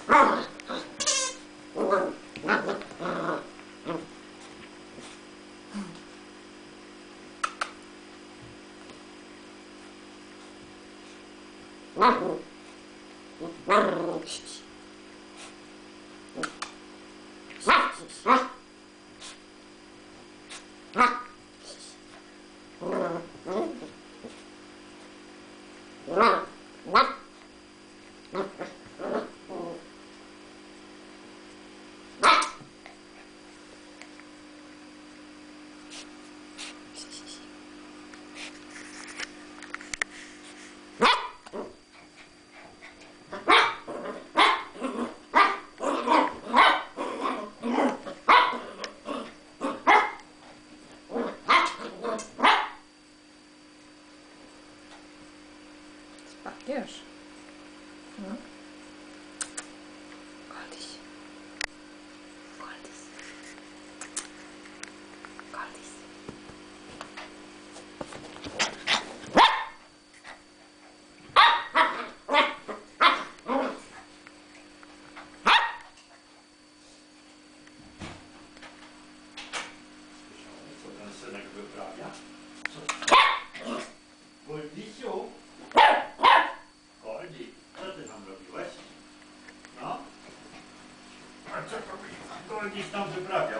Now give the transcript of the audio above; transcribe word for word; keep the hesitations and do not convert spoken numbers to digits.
Wiesz. No. Goldis. Goldis. Goldis. Co ten synek wyprawia? Goldisiu? Goldi, co ty tam robiłeś? No? A co to Goldis tam wyprawiał?